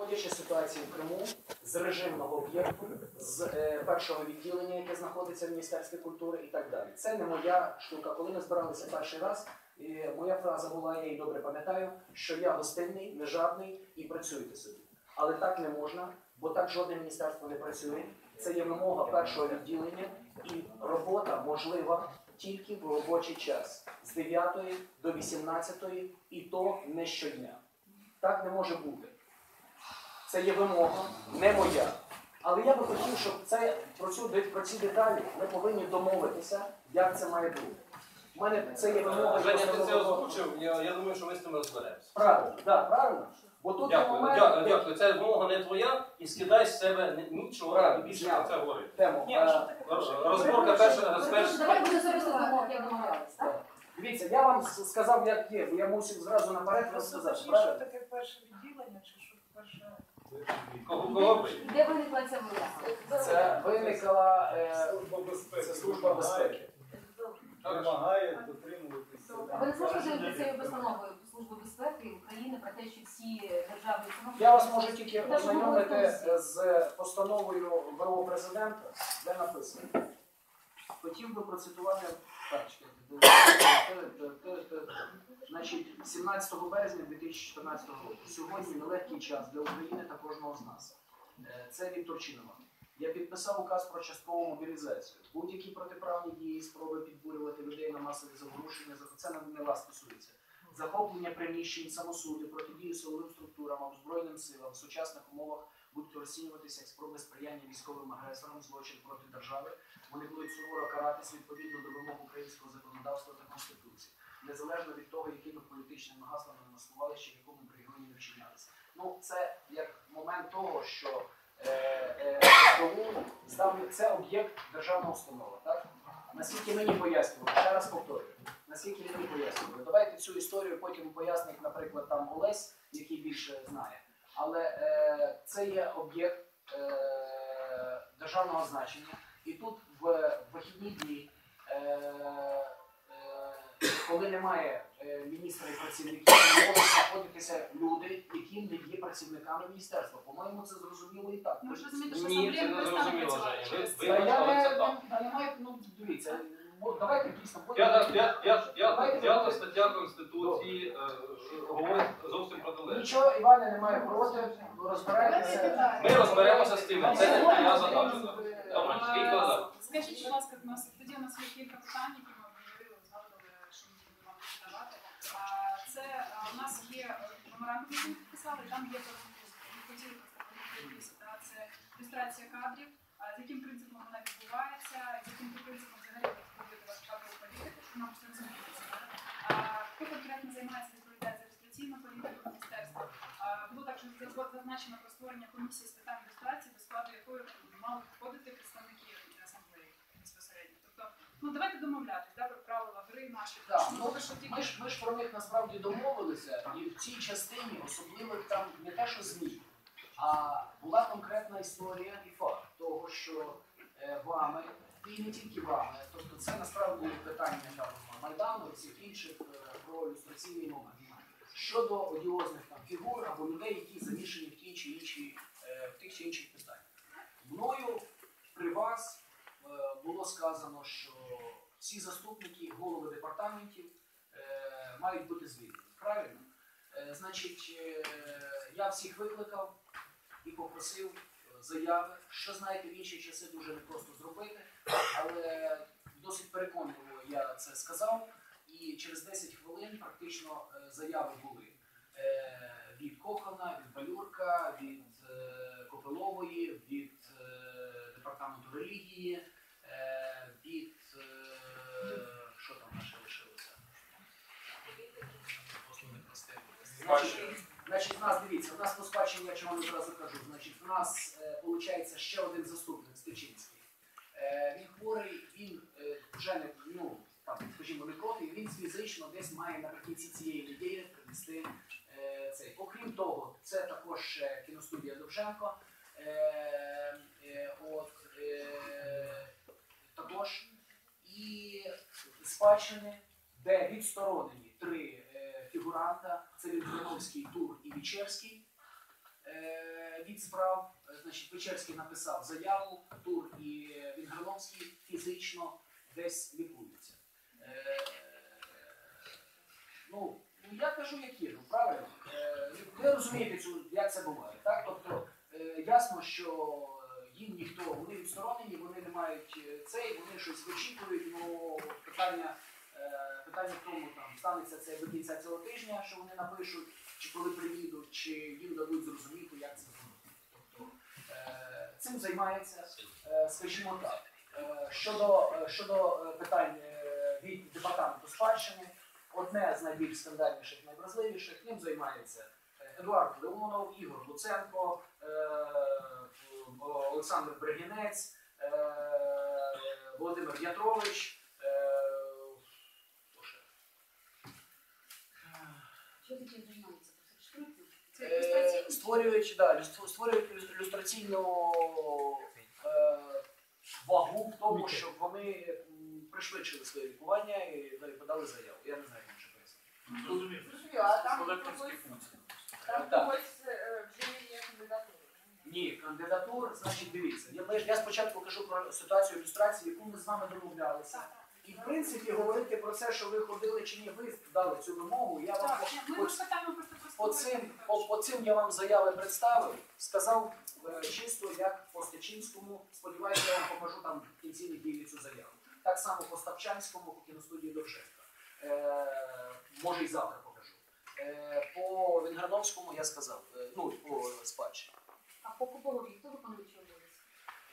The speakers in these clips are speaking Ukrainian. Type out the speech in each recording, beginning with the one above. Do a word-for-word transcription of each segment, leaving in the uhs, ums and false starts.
виходячи з ситуації в Криму, з режимного об'єкту, з е, першого відділення, яке знаходиться в Міністерстві культури і так далі. Це не моя штука. Коли ми збиралися перший раз, е, моя фраза була, я її добре пам'ятаю, що я гостинний, не жадний і працюйте собі. Але так не можна, бо так жодне міністерство не працює. Це є вимога першого відділення і робота можлива тільки в робочий час. З дев'ятої до вісімнадцятої і то не щодня. Так не може бути. Це є вимога, не моя. Але я би хотів, щоб це, про, цю, про ці деталі ми повинні домовитися, як це має бути. У мене це є вимога... Женя, ти це озвучив, я, я думаю, що ми з цим розберемося. Правильно, так, да, правильно. Бо тут дякую, момент... дякую, дякую. Це вимога не твоя і скидай з себе нічого, правильно, і більше про це говорити. Тему. Ні, розборка перша... Давай буде зараз вимог, як домовлятися, так? Дивіться, я вам сказав, як є, бо я мусив зразу наперед розказати. Що Правильно? таке перше відділення, чи що перше? Кого, кого ви? Де виникла ця вимога? Це виникла е, Служба безпеки. це служба безпеки. Вимагає дотримуватися. А ви не слухаєте цією постановою Служби безпеки України про те, що всі державні установи... Я вас можу тільки ознайомити з постановою ВРО президента, де написано. Хотів би процитувати, так, значить, сімнадцятого березня дві тисячі чотирнадцятого року. Сьогодні нелегкий час для України та кожного з нас. Це від Турчинова. Я підписав указ про часткову мобілізацію. Будь-які протиправні дії, спроби підбурювати людей на масові заворушення, це не вас стосується. Захоплення приміщень, самосуди, протидію силовим структурам, озброєним силам в сучасних умовах будуть розцінюватися як спроби сприяння військовим агресорам, злочин проти держави. Вони будуть суворо каратись відповідно до вимог українського законодавства та Конституції, незалежно від того, якими політичними гаслами маскували, чи в якому регіоні не вчинялися. Ну, це як момент того, що е, е, це об'єкт державна установа, так? Наскільки мені пояснювали, ще раз повторюю, наскільки мені пояснювали. Давайте цю історію потім пояснить, наприклад, там Олесь, який більше знає. Але е, це є об'єкт е, державного значення. І тут в вихідні дні, е, е, коли немає е, міністра і працівників, можуть знаходитися люди, які не є працівниками міністерства. По-моєму, це зрозуміло і так. Ну, ви ж розумієте, що Ні, це асамблея не перестане зрозуміло, працювати Женя. через Ви- це. ви- Та я але не, це так. я не маю, ну, дивіться, от давайте дійсно. П'ята п'ята- п'ята- п'ята стаття Конституції е, говорить зовсім протилежно. Нічого, Іване, немає проти, розбирайтеся. Ми розберемося з тим, це не твоя задача. Добре, скільки назад? Скажіть, будь ласка, у нас тоді у нас є кілька питань, які ми обговорили, згадували, що ми будемо вам задавати. А, Це а, у нас є меморандум, який ми підписали, там є хотіли просто це люстрація кадрів, а, з яким принципом вона відбувається, з яким принципом взагалі відповідати вашу кадрову політику, що нам все розуміється. Хто конкретно займається, відповідає за ілюстраційну політику міністерства. А, Було також зазначено про створення комісії з питань ілюстрації, до складу якої мали входити представники асамблеї безпосередньо. Тобто, ну давайте домовлятись, да, про правила гри наші. Так, Ну, ну, поки що тільки- Ми ж, ми ж про них насправді домовилися, і в цій частині особливо там не те, що змін, а була конкретна історія і факт того, що е, вами, і не тільки вами, тобто це насправді питання там, Майдану і всіх інших е, про ілюстраційний момент. Щодо одіозних там фігур або людей, які замішані в ті чи інші, е, в тих чи інших питаннях. Мною при вас е, було сказано, що всі заступники, голови департаментів е, мають бути звільнені. Правильно? Е, значить, е, я всіх викликав і попросив заяви, що, знаєте, в інші часи дуже непросто зробити, але досить переконливо я це сказав, і через десять хвилин практично е, заяви були е, від Кохана, від Балюрка, від е, Копилової, від е, департаменту релігії, е, від е, що там наше лишилося? Значить, значить, в нас, дивіться, у нас по спадщині, я чого одразу кажу, значить, у нас, виходить, ще один заступник Стечинський. Е, він хворий, він е, вже не, ну, там, скажімо, не проти, він фізично десь має наприкінці цієї неділі принести е, цей. Окрім того, це також е, кіностудія Довженко, е, е, от, е, також і спадщини, де відсторонені три е, фігуранта, це Літвиновський, Тур і Вічевський. Е, е, від справ. Е, Значить, Печерський написав заяву, Тур і Вінграновський фізично десь лікуються. Е, Ну, ну, я кажу, як є, ну правильно. Е, ви розумієте, цю, як це буває, так? Тобто, е, ясно, що їм ніхто, вони відсторонені, вони не мають е, цей, вони щось вичікують, ну, питання, е, питання в тому, там, станеться це до кінця цього тижня, що вони напишуть, чи коли приїдуть, чи їм дадуть зрозуміти, як це буде. Тобто, е, цим займається, е, скажімо так. Е, щодо, е, щодо е, питань е, від департаменту спадщини, одне з найбільш скандальніших, найвразливіших, ним займається Едуард Леонов, Ігор Луценко, е, Олександр Бригінець, е, Володимир Ятрович. Е, хто ще? Що ти чим займається? Це Е, ілюстраційні? Створюють, да, люстр- створюють люс- люстраційну е, вагу в тому, щоб вони м, пришвидшили своє лікування і да, і подали заяву. Я не знаю, як інше пояснити. Зрозумів. А там Колекторські когось- функції. там Так. когось е, вже є кандидатура. Ні, кандидатур, значить, дивіться. Я, ми ж- я спочатку кажу про ситуацію ілюстрації, яку ми з вами домовлялися. Так, І в принципі говорити про це, що ви ходили чи ні, ви дали цю вимогу. Я вам так. по, Ні, Ми по, розпитаємо просто по, просто. цим, по, по цим я вам заяви представив, сказав е, чисто як по Стечинському. Сподіваюся, я вам покажу там в кінці неділі цю заяву. Так само по Ставчанському, по кіностудії Довженка. Е, може і завтра покажу. Е, по Вінграновському я сказав, е, ну, по спадщині. А по Куполові хто виконуючий обов'язки?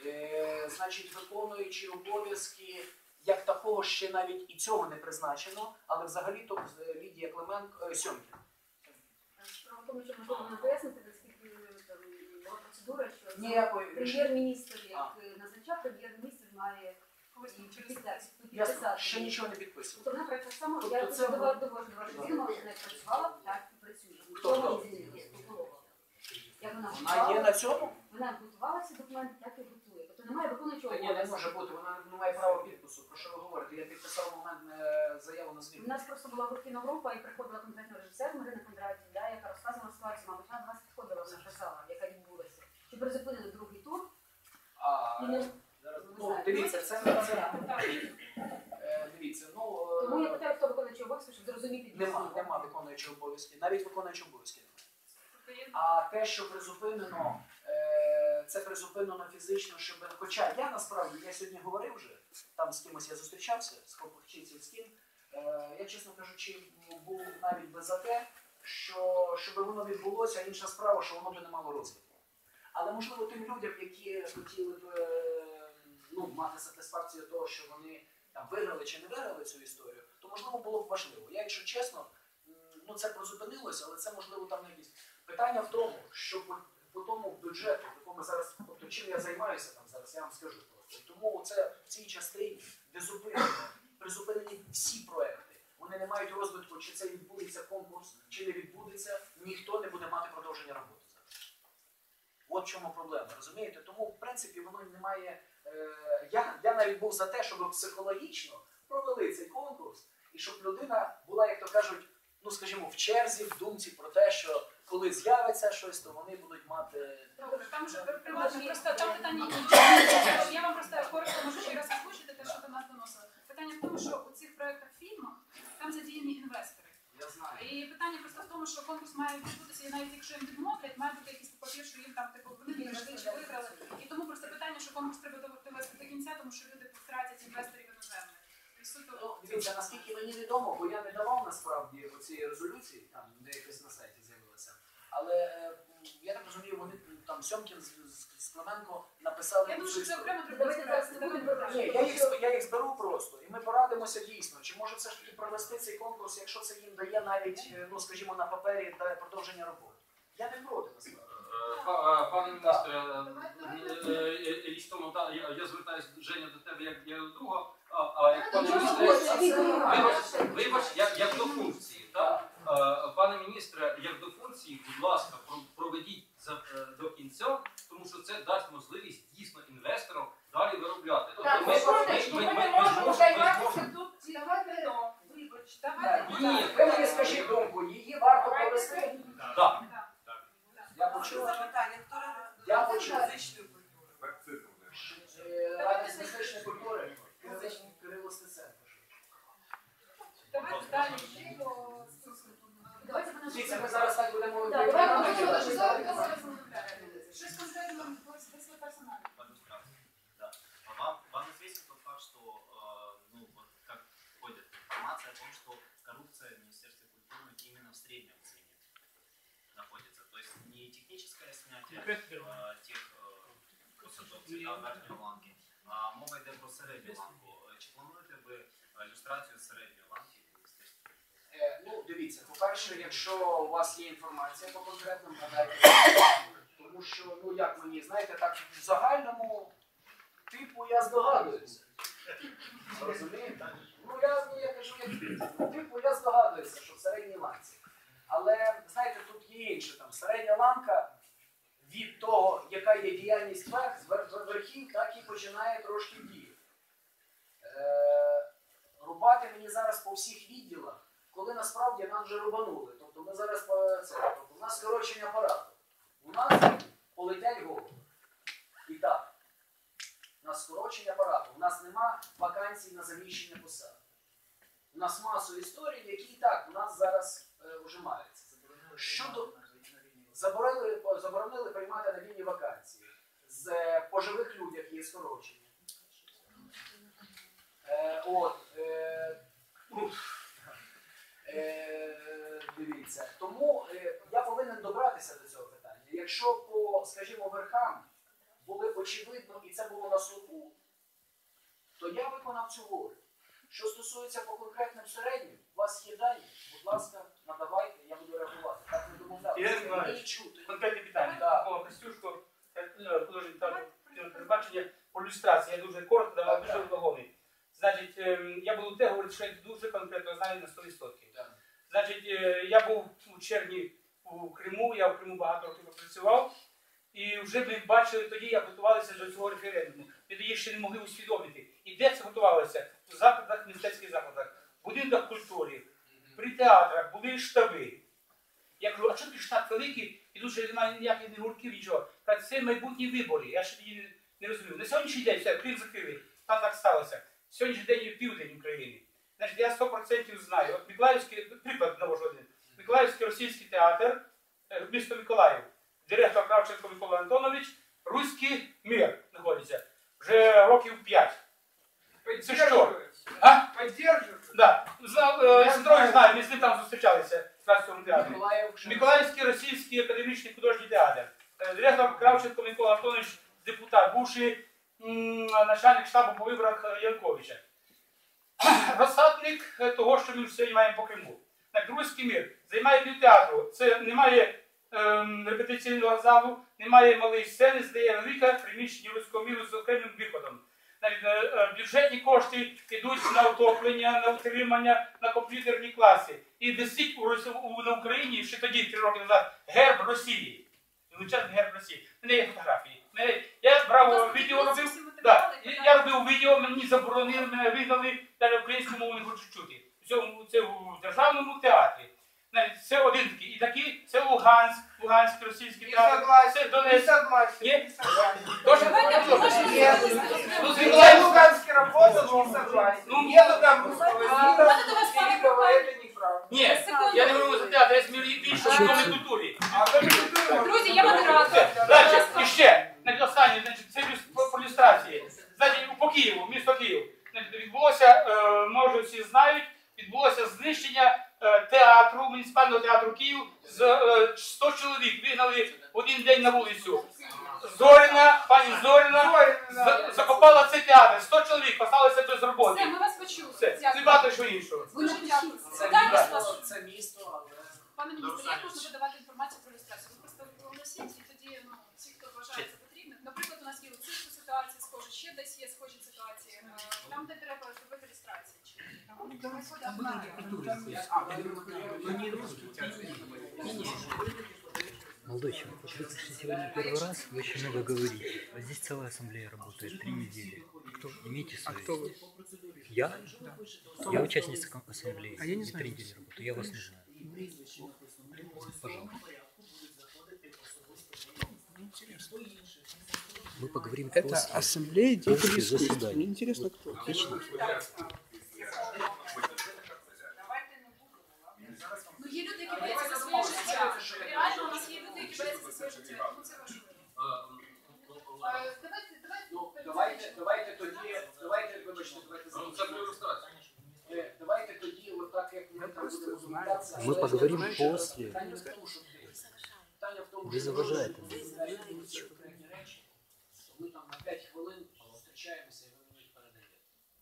Е, значить, виконуючи обов'язки, як такого ще навіть і цього не призначено, але взагалі-то е, Лідія Клименко, е, Сьомкіна. Справа в тому, що можливо не пояснити, наскільки там була процедура, що Ніякої прем'єр-міністр, А. як е, назначав, прем'єр-міністр має Когось і там через підписати. я підписати. ще нічого не підписував. Тобто вона так само, Тобто я це це ви- довожу до вашої відома, не працювала, так і працює. Хто, Нічого хто? не змінилося. Куполова. Як вона Вона є готувала, на цьому? вона готувала ці документи, так і готує. Тобто немає виконуючого Та ні, не обов'язку. може бути, вона не має права підпису. Про що ви говорите? Я підписав момент е, заяву на У звільнення. нас просто була гуртівна група і приходила конкретно режисер Марина Кондратів, да, яка розказувала ситуацію, мабуть, вона до вас підходила в наша зала, яка відбулася. Чи призупинили другий тур? А, І не ну, дивіться, це не це. Так. Е, дивіться, ну Тому я е, питаю, хто виконуючий обов'язки, щоб зрозуміти нема, дійсно. нема виконуючого обов'язки. Навіть виконуючого обов'язки немає. Тобто є- А те, що призупинено, е, це призупинено фізично, щоб. Хоча я насправді, я сьогодні говорив вже, там з кимось я зустрічався, з Хопохчиців, з ким. Е, я, чесно кажучи, був навіть би за те, що щоб воно відбулося, інша справа, що воно би не мало розвитку. Але можливо тим людям, які хотіли б е, ну, мати сатисфакцію того, що вони там виграли чи не виграли цю історію, то можливо було б важливо. Я, якщо чесно, м, ну це призупинилося, але це можливо там не якісь. Питання в тому, що по, по тому бюджету, в якому зараз, тобто чим я займаюся там зараз, я вам скажу просто. І тому це в цій частині, де зупинено, призупинені всі проекти, вони не мають розвитку, чи це відбудеться конкурс, чи не відбудеться, ніхто не буде мати продовження роботи зараз. От в чому проблема, розумієте? Тому, в принципі, воно не має. Е, я, я навіть був за те, щоб психологічно провели цей конкурс, і щоб людина була, як то кажуть, ну скажімо, в черзі, в думці про те, що коли з'явиться щось, то вони будуть мати. Добре, там вже приватно, просто там питання інше. Я вам просто коротко можу ще раз озвучити те, що до нас доносили. Питання в тому, що у цих проєктах фільмах там задіяні інвестори. Я знаю. І питання просто в тому, що конкурс має відбутися, і навіть якщо їм відмовлять, має бути якийсь папір, що їм там типу вони виграли чи виграли. І тому просто питання, що конкурс треба довести до кінця, тому що люди втратять інвесторів іноземних. І суто Ну, дивіться, наскільки мені відомо, бо я не давав насправді оці резолюції, там де якось на сайті з'явилося. Але е, я так розумію, вони там Сьомкін з, з, з Клименко написали. я думаю, цю що це історію. окремо треба Давайте зараз розбиратися. не будемо Ні, я їх, зб- я їх зберу просто, і ми порадимося дійсно, чи може все ж таки провести цей конкурс, якщо це їм дає навіть, е, ну скажімо, на папері дає продовження роботи. Я не проти насправді. Е, па- е, Пане міністре, е, е, е, річ в тому, та, я, я звертаюся, Женя, до тебе як я до друга, а, а як пане міністре, вибач, вибач, як, як до функції. Так? Е, Пане міністре, як до функції, будь ласка, про- проведіть за- е, до кінця, тому що це дасть можливість дійсно інвесторам далі виробляти. Тобто Так, ми- ми ми- ми- ми ми не можемо зможемо- ми займатися зможемо- тут. Давайте, ну, вибач, давайте. Ні, ви мені скажіть думку, її варто провести. Так. Я почув. запитання. Я хочу Музичної культури. е, ради з музичної культури Кирило- Кирило Стеценко. Давайте далі йти по списку. Давайте по нашому- Дивіться, ми зараз так будемо Так, давайте виконувати. по нашому- Щось конкретно про свій персонал. Да. А Вам, вам известен тот факт, что э, ну, вот как ходит информация о том, что коррупция в Министерстве культуры именно в среднем звене находится. То есть не техническое снятие э, тех э, посадок цвіта верхньої ланки, а мова йде про середню ланку. Е, Чи плануєте ви е, люстрацію середньої ланки в міністерстві? Е, Ну, дивіться, по-перше, якщо у вас є інформація по конкретному, надайте. Тому що, ну як мені, знаєте, так в загальному типу я здогадуюся. Розумієте? Ну я, ну, я кажу, як ну, типу я здогадуюся, що в середній ланці. Але, знаєте, тут є інше. Там середня ланка від того, яка є діяльність верх, з вер- верхів, так і починає трошки діяти. Е, рубати мені зараз по всіх відділах, коли насправді нам вже рубанули. Тобто ми зараз по це. Тобто у нас скорочення апарату. У нас полетять голови. І так, у нас скорочення апарату. У нас нема вакансій на заміщення посад. У нас масу історій, які і так у нас зараз е, ужимаються. Щодо заборонили, заборонили приймати на вільні вакансії. З е, по живих людях є скорочення. Е, от, е, уф. Е, дивіться. Тому е, я повинен добратися до цього питання. Якщо по, скажімо, верхам були очевидно і це було на слуху, то я виконав цю волю. Що стосується по конкретним середнім, у вас є дані, будь ласка, надавайте, я буду реагувати. Так ми домовлялися. Ігор Миколаївич, Мені чути. Конкретне питання. Так. Такого Костюшко, художник там передбачення по ілюстрації. Я дуже коротко, давав Так, дуже так. вагомий. Значить, ем, я буду те говорити, що я дуже конкретно знаю на сто відсотків. Так. Значить, е, я був у червні у Криму, я в Криму багато років працював. І вже ми бачили тоді, як готувалися до цього референдуму. Ми тоді ще не могли усвідомити. І де це готувалося? У закладах, мистецьких закладах, в будинках культури, при театрах, були штаби. Я кажу, а чому такий штаб великий, і тут ще немає ніяких не гуртків, нічого. Кажуть, це майбутні вибори. Я ще тоді не, не розумів. На сьогоднішній день все, Крим закрили. Там так сталося. Сьогоднішній день є південь України. Значить, я сто відсотків знаю. От Миколаївський, приклад навожу один. Миколаївський російський театр, е, місто Миколаїв. Директор Кравченко Микола Антонович, руський мир знаходиться. Вже років п'ять. Це що? А? Поддерживаю. Да. Знав, е, Сидорович знає, ми з ним там зустрічалися в цьому театрі. Миколаїв вже- Миколаївський російський академічний художній театр. Е, Директор Кравченко Микола Антонович, депутат, бувший м, начальник штабу по виборах е, Янковича. Розсадник е, того, що ми сьогодні маємо по Криму. Так, Руський мир займає півтеатру. Це немає ем, репетиційного залу, немає малої сцени, здає велике приміщення руського міру з окремим виходом. Навіть е, е, бюджетні кошти йдуть на отоплення, на утримання, на комп'ютерні класи. І висить у, Росі- у, на Україні ще тоді, три роки назад, герб Росії. Величезний герб Росії. У мене є фотографії. Мене, я брав е, відео робив. Да, я, я робив відео, мені заборонили, мене вигнали, навіть українську мову не хочу чути. В цьому, це в державному театрі. Навіть це один такий. І такий, це Луганськ, Луганський російський театр. Це Не Донецьк. согласен. Є? Не согласен. Тоже Давайте, Тоже? можна Нет. Ну, з Я в Миколаївського. Луганске работал, не согласен. Ну, Нету там русского Ладно, языка, давай, великого, давай. это неправда. Ні, я не говорю за театр, я смію більше в культурі. А как ты думаешь? Друзі, я модератор. Далі, і ще, значить, останнє, значить, це люс- по, по ілюстрації. Значить, по Києву, місто Київ, значить, відбулося, е, може всі знають, відбулося знищення е, театру, муніципального театру Київ з е, сто чоловік вигнали в один день на вулицю. Зоріна, пані Зоріна, з- закопала цей театр. сто чоловік поставилися без роботи. Все, ми вас почули. Все, це Дякую. багато що іншого. Дуже дякую. Це Питання з місто, вас. це місто, але... Пане міністре, як можна подавати інформацію про ілюстрацію? Ви просто оголосіть, і тоді ну, всі, хто вважає це потрібним. Наприклад, у нас є у цирку ситуації схожі, ще десь є схожі ситуації. Е, Там, де треба зробити ілюстрації. Чи Молодой человек, вот вы пришли сегодня первый раз, вы еще много говорите. А здесь целая ассамблея работает, три недели. Кто? Имейте совесть. А кто вы? Я? Я участница ком- ассамблеи. А я не знаю. Три недели работаю, я вас не знаю. Пожалуйста. Интересно. Мы поговорим Это после. ассамблея деятелей после искусств. заседания. Мне интересно, кто. Отлично. Ну є люди, які бояться за своє життя. Реально у нас є люди, які бояться за своє життя. Тому це важливо. Е, Давайте, давайте. Ну, давайте, давайте тоді, давайте, вибачте, давайте Ну, це про ілюстрацію. Е, Давайте тоді, отак як ми там будемо домовлятися. Ми поговоримо после. Питання в тому, що питання в тому, Ви що заважаєте. ми розглядаємо ці конкретні речі, то ми там на п'ять хвилин зустрічаємося і ви мені передаєте.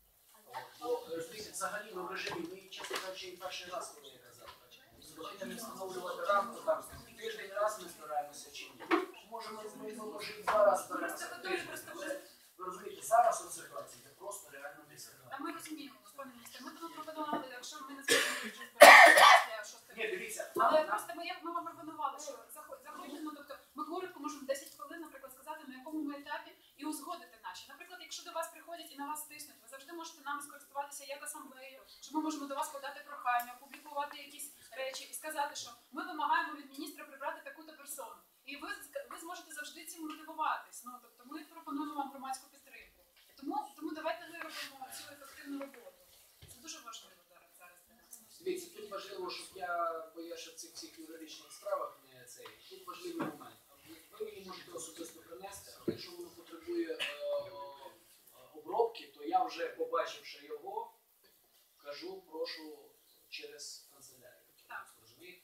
Бо, е, розумієте, взагалі ми в режимі, ми, чесно кажучи, і перший раз, коли я казав, давайте не встановлювати рамку, там, тиждень раз ми збираємося чи ні. Може ми, ми може і два рази збираємося в тиждень. Але, ви розумієте, зараз от ситуація, це просто реально не А збираємо. ми розуміємо, пане міністр, ми тому пропонували, якщо ми не зможемо вже збиратися після шостої. Ні, дивіться, Але нам, нам, просто ми, як ми вам пропонували, що заход- заходимо, ну, тобто ми коротко можемо десять хвилин, наприклад, сказати, на якому ми етапі і узгодити наші. Наприклад, якщо до вас приходять і на вас тиснуть, ви завжди можете нами скористуватися як асамблеєю, що ми можемо до вас подати прохання, опублікувати якісь речі і сказати, що ми вимагаємо від міністра прибрати таку-то персону. І ви, ви зможете завжди цим мотивуватись. Ну, тобто ми пропонуємо вам громадську підтримку. Тому, тому давайте виробимо цю ефективну роботу. Це дуже важливо зараз зараз для нас. дивіться, тут важливо, щоб я, бо я ще в цих всіх юридичних справах не цей, тут важливий момент. Ви мені можете особисто принести, але якщо воно потребує е, е, обробки, то я вже, побачивши його, кажу, прошу через канцелярію. Так. Розумієте?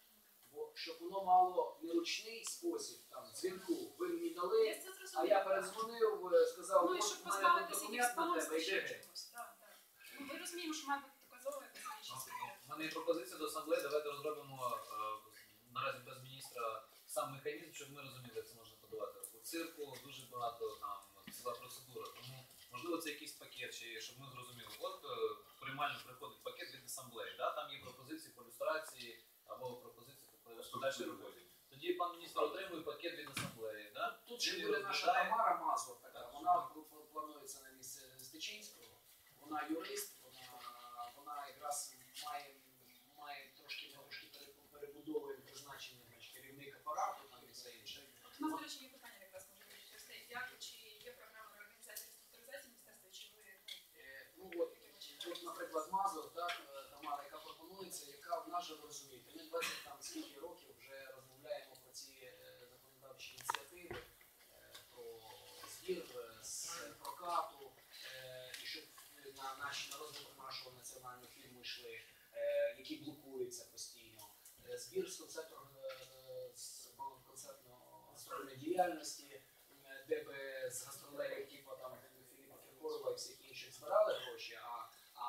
Бо щоб воно мало неручний спосіб, там, дзвінку, ви мені дали, Я це а зрозуміла. я передзвонив, е, сказав, Ну і от щоб у мене тут позбавитися якихось документ на тебе, поносів йди ще геть. чогось. Так, так. Ну, ми розуміємо, що має бути доказове якесь речі. У мене є пропозиція до асамблеї, давайте розробимо е, наразі без міністра сам механізм, щоб ми розуміли, як це можна подавати. У цирку дуже багато там ціла процедура, тому можливо це якийсь пакет, чи щоб ми зрозуміли. От е, приймально приходить пакет від асамблеї, да? Там є пропозиції по люстрації або пропозиції по подальшій роботі. Тоді пан міністр отримує пакет від асамблеї. Да? Тут ще Він буде наша розглядає. Тамара Мазур, така, вона планується на місце Стечинського, вона юрист, вона, вона якраз має, має трошки, трошки перебудовує призначення, значить, керівник апарату там і все інше. У нас, до речі, є питання якраз може відповісти. Як чи є програма реорганізації реструктуризації міністерства, чи ви Е, Ну от, от, наприклад, Мазур, так, е, Тамара, яка пропонується, яка в нас же, ви розумієте, ми двадцять там скільки років вже розмовляємо про ці е, законодавчі ініціативи, е, про збір е, з прокату, е, і щоб на наші на розвиток нашого національного фільму йшли, е, які блокуються постійно. Е, Збір з концерту е, з концертно-гастрольної діяльності, е, де би з гастролерів типу там Філіпа Кіркорова і всіх інших збирали гроші, а, а,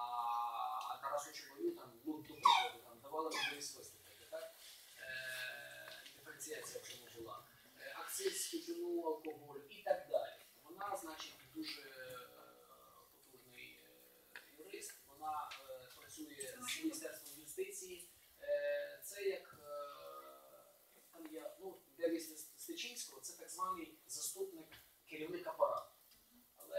а Тарасу Чубарю там, ну, до прикладу, там давали можливість виступити, так? Е, диференціація в цьому була. Е, акциз, тютюну, алкоголь і так далі. Вона, значить, дуже е, потужний е, юрист, вона е, працює з Міністерством юстиції. Е, це як е, там є, ну, для міста Стечинського, це так званий заступник керівник апарату. Але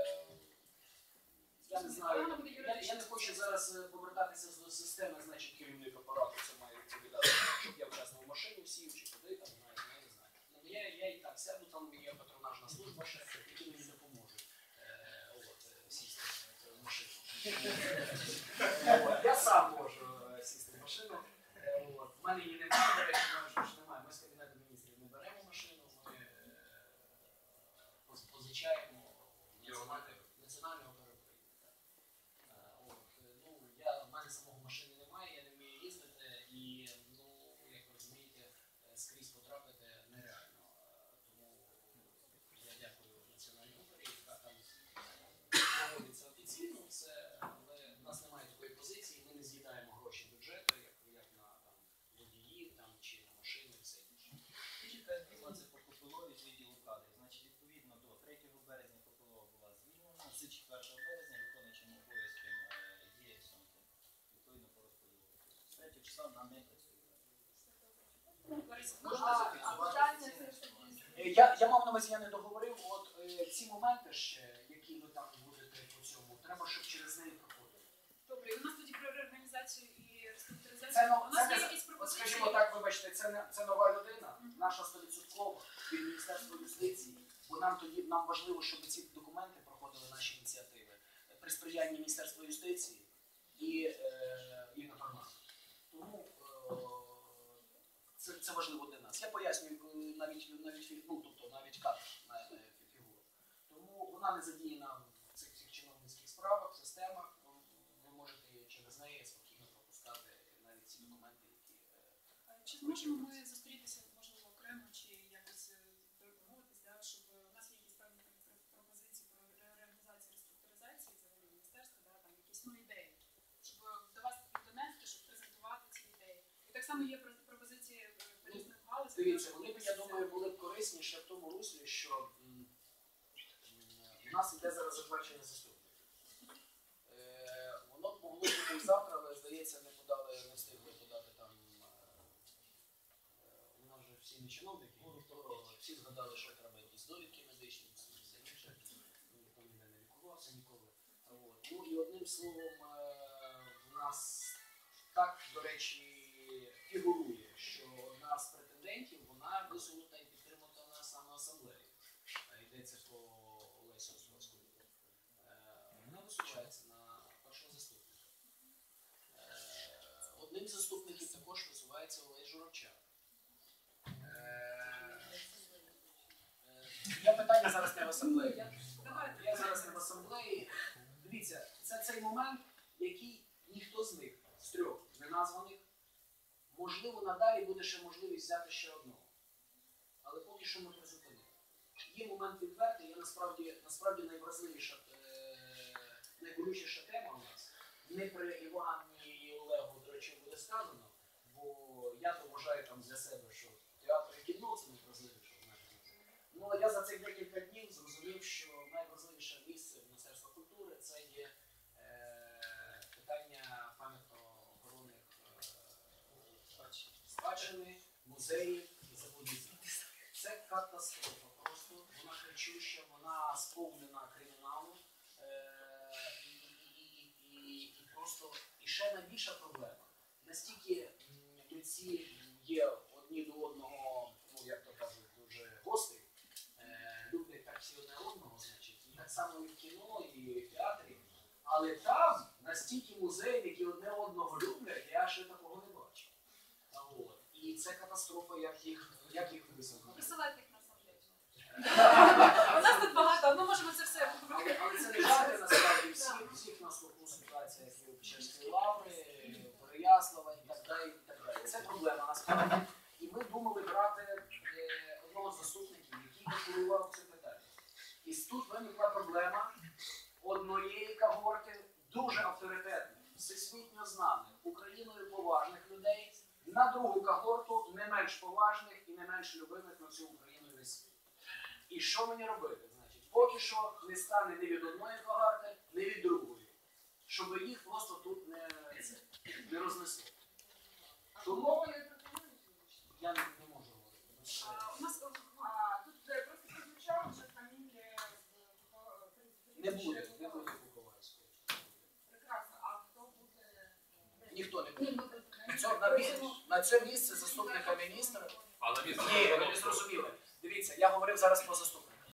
я не знаю, я, я не хочу зараз е, повертатися до системи, значить керівник апарату це має відповідати, щоб я вчасно в машину сів чи куди там, знаєте, я не знаю. Ну, я, я і так сяду, там є патронажна служба ще, які мені допоможуть. Е, от, е, сісти в машину. От, я сам можу е, сісти в машину. Е, от. В мене її немає, до речі, в мене ж немає. Ми з Кабінету міністрів не беремо машину, ми е, поз- позичаємо національного національного виробника. От, е, ну, я, в мене самого машини немає, я не вмію їздити і, ну, як ви розумієте, е, скрізь потрапити нереально. Е, Тому я дякую Національній опері, яка там проводиться офіційно, це, але в нас немає такої позиції, ми не з'їдаємо гроші бюджету, як, як на там, водіїв там, чи на машини і все інше. Яка інформація по Попилові з відділу кадрів? Значить, відповідно до третього березня Попилова була звільнена, з четвертого березня виконуючим обов'язком е, є Сомкін, відповідно по розподілу. З третього числа вона не працює. Можете зафіксувати? Е, Я, я мав на увазі, я не договорив, от е, ці моменти ще, які ви там будете по цьому, треба, щоб через неї проходили. добре? І у нас тоді про реорганізацію і реструктуризацію. це, но- У це нас є не, якісь от пропозиції. скажімо так, вибачте, це, не, це нова людина, наша сто відсотків від Міністерства юстиції, бо нам тоді нам важливо, щоб ці документи проходили наші ініціативи при сприянні Міністерства юстиції і, е, і парламенту. Тому е, це, це важливо для нас. Я пояснюю коли навіть навіть ну, тобто навіть кадр на, на фігуру. Тому вона не задіяна в цих, цих чиновницьких справах, системах. Ви можете через неї спокійно пропускати навіть ці документи, які е, Чи зможемо ми зустрітися, можливо, окремо, чи якось е, домовитись, да, щоб у нас є якісь певні пр- пропозиції про реорганізацію, реструктуризацію взагалі міністерства, да, там якісь ну, ідеї, щоб до вас донести, щоб презентувати ці ідеї. І так само є про- пропозиції е, по різних галузях. Дивіться, вони б, я думаю, були б корисніше в тому руслі, що м, м, у нас іде зараз затвердження заступників. Е, воно б могло бути і завтра, але, здається, не подали, не встигли подати там. е, е, У нас же всі не чиновники, то всі згадали, що треба якісь довідки медичні, все інше. Ніхто ніде не лікувався ніколи. От. Ну і одним словом, е, в нас так, до речі, фігурує, що одна з претендентів, вона висунута і підтримана на саме асамблеї. Е, Йдеться про Олесю Острозьку. Вона висувається на першого заступника. Е, Одним з заступників також висувається Олесь Журавчак. Е, е, Я питання зараз не в асамблеї. Я зараз не в асамблеї. Дивіться, це цей момент, який ніхто з них, з трьох неназваних, можливо, надалі буде ще можливість взяти ще одного. Але поки що ми призупинили. Є момент відвертий, є насправді, насправді найвразливіша, е, найболючіша тема у нас. Не при Івані і Олегу, до речі, буде сказано, бо я то вважаю там для себе, що театр і кіно це найвразливіше. Ну, а я за цих декілька днів зрозумів, що найвразливіше місце Міністерства культури це є е, питання пам'ятно-охоронних е, спадщини, музеїв і заповідників. Це катастрофа просто, вона кричуща, вона сповнена криміналу. Е, і, і, і, і, і просто і ще найбільша проблема. Настільки митці є одні до одного, ну як то кажуть, дуже гострі, е, люблять так всі одне одного, значить, і так само і в кіно, і в театрі. Але там настільки музеїв, які одне одного люблять, я ще такого не бачив. А от. І це катастрофа, як їх, як їх висунути. Присилайте їх на асамблею. У нас тут багато, ми можемо це все Але, але це не жарти, насправді, всі, всіх на слуху ситуація, як і у Печерської лаври, Переяслава і так далі, і так далі. Це проблема насправді. І ми думали брати е, одного з заступників, який контролював це питання. І тут виникла проблема однієї когорти дуже авторитетних, всесвітньо знаних, Україною поважних людей, на другу когорту не менш поважних і не менш любимих на всю Україну і весь світ. І що мені робити? Значить, поки що не стане ні від одної когорти, ні від другої. Щоб їх просто тут не, не рознесло. Тому я не, не можу говорити. А, у нас А, тут е, просто прозвучало, що фамілія в Не буде, не буде Буковальської. Прекрасно. А хто буде? Ніхто не буде. Це, на, місце, на це місце заступника міністра. Але місце Ні, ви не зрозуміли. Дивіться, я говорив зараз про заступника.